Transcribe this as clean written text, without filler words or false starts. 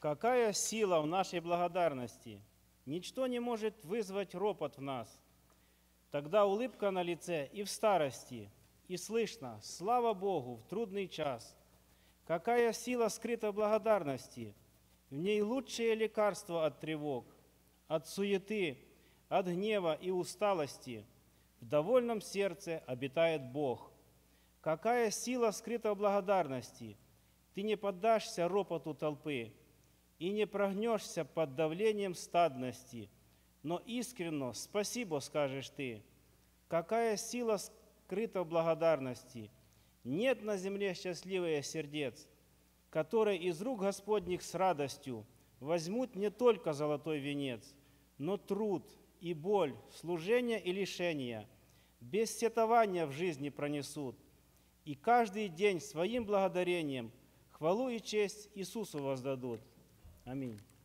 Какая сила в нашей благодарности! Ничто не может вызвать ропот в нас. Тогда улыбка на лице и в старости, и слышно «Слава Богу» в трудный час. Какая сила скрыта в благодарности! В ней лучшее лекарство от тревог, от суеты, от гнева и усталости. В довольном сердце обитает Бог. Какая сила скрыта в благодарности! Ты не поддашься ропоту толпы и не прогнешься под давлением стадности, но искренно спасибо скажешь ты. Какая сила скрыта в благодарности! Нет на земле счастливее сердец, которые из рук Господних с радостью возьмут не только золотой венец, но труд и боль, служение и лишения, без сетования в жизни пронесут, и каждый день своим благодарением хвалу и честь Иисусу воздадут. Аминь.